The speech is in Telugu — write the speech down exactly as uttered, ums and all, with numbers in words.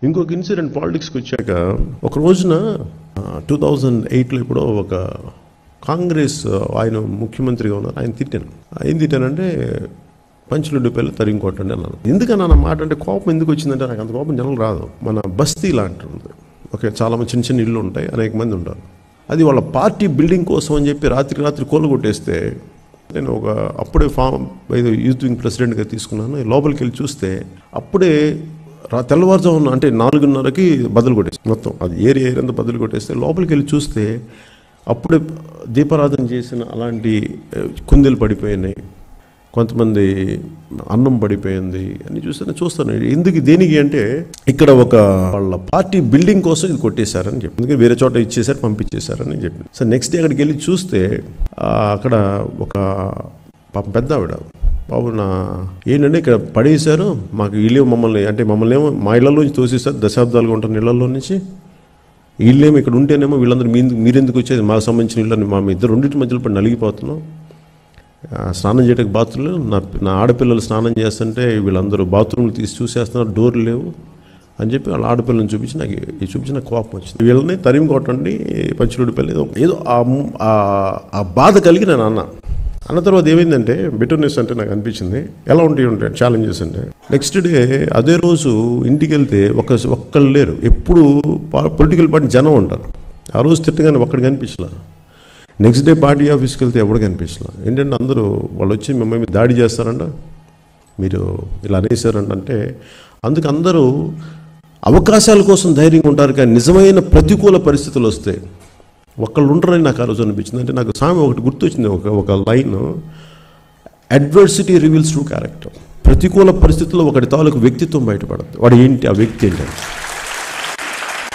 ఇంకొక ఇన్సిడెంట్ పాలిటిక్స్కి వచ్చాక ఒక రోజున టూ థౌజండ్ ఎయిట్లో ఇప్పుడు ఒక కాంగ్రెస్ ఆయన ముఖ్యమంత్రిగా ఉన్నారు, ఆయన తిట్టాను. ఆయన తిట్టానంటే పంచులుడ్డిపల్లి తరిగి కొట్టండి అన్నాను. ఎందుకన్నా నా మాట అంటే కోపం ఎందుకు వచ్చిందంటే నాకు అంత కోపం జనం రాదు. మన బస్తీ లాంటి ఉంది, ఓకే, చాలా మంది చిన్న చిన్న ఇళ్ళు ఉంటాయి, అనేక మంది ఉంటారు. అది వాళ్ళ పార్టీ బిల్డింగ్ కోసం అని చెప్పి రాత్రి రాత్రి కోళ్ళు కొట్టేస్తే నేను ఒక అప్పుడే ఫామ్ ఏదో యూత్ వింగ్ ప్రెసిడెంట్గా తీసుకున్నాను. లోపలికి వెళ్ళి చూస్తే అప్పుడే తెల్లవారుజామున అంటే నాలుగున్నరకి బదులు కొట్టేసి మొత్తం అది ఏరియా ఏరియా అంతా బదులు కొట్టేస్తే లోపలికి వెళ్ళి చూస్తే అప్పుడే దీపారాధన చేసిన అలాంటి కుందెలు పడిపోయినాయి, కొంతమంది అన్నం పడిపోయింది అని చూస్తే చూస్తాను. ఎందుకు దేనికి అంటే ఇక్కడ ఒక వాళ్ళ పార్టీ బిల్డింగ్ కోసం ఇది కొట్టేశారని చెప్పి, ఎందుకంటే వేరే చోట ఇచ్చేసారు పంపించేశారని చెప్పి. సో నెక్స్ట్ డే అక్కడికి వెళ్ళి చూస్తే అక్కడ ఒక పాప పెద్ద ఆవిడ బాబు నా ఏంటంటే ఇక్కడ పడేశారు, మాకు ఇల్లు మమ్మల్ని అంటే మమ్మల్ని ఏమో మా ఇళ్లలోంచి తోసేస్తారు, దశాబ్దాలుగా ఉంటారు ఇళ్లలో నుంచి, వీళ్ళేమో ఇక్కడ ఉంటేనేమో వీళ్ళందరూ మీ మీరెందుకు వచ్చేది మాకు సంబంధించిన ఇళ్ళని మా ఇద్దరు రెండింటి మధ్యలో పడి నలిగిపోతున్నాం. స్నానం చేయడానికి బాత్రూమ్లు నా నా ఆడపిల్లలు స్నానం చేస్తుంటే వీళ్ళందరూ బాత్రూమ్లు తీసి చూసేస్తున్నారు, డోర్లు లేవు అని చెప్పి వాళ్ళ ఆడపిల్లని చూపించి నాకు చూపించి నాకు కోపం వచ్చింది. వీళ్ళని తరిమి కొట్టండి పంచులుడిపల్లి ఏదో ఏదో ఆ బాధ కలిగి నేను అన్న అన్న తర్వాత ఏమైందంటే బిటర్నెస్ అంటే నాకు అనిపించింది. ఎలా ఉంటాయి ఉంటాయి ఛాలెంజెస్ అంటే నెక్స్ట్ డే అదే రోజు ఇంటికి వెళ్తే ఒక ఒక్కళ్ళు లేరు. ఎప్పుడు పొలిటికల్ పార్టీ జనం ఉంటారు, ఆ రోజు తిట్టగానే ఒక్కడికి కనిపించలే. నెక్స్ట్ డే పార్టీ ఆఫీస్కి వెళ్తే ఎవరికి కనిపించలే. ఏంటంటే అందరూ వాళ్ళు వచ్చి మిమ్మల్ని దాడి చేస్తారంట, మీరు ఇలా అనేసారంట. అంటే అందుకు అందరూ అవకాశాల కోసం ధైర్యంగా ఉంటారు, కానీ నిజమైన ప్రతికూల పరిస్థితులు వస్తే ఒకళ్ళు ఉంటారని నాకు ఆ రోజు అనిపించింది. అంటే నాకు సామె ఒకటి గుర్తొచ్చింది, ఒక ఒక line, adversity reveals true character. ప్రతికూల పరిస్థితుల్లో ఒకటి తాలూకు వ్యక్తిత్వం బయటపడుతుంది, వాడు ఏంటి ఆ వ్యక్తి ఏంటి.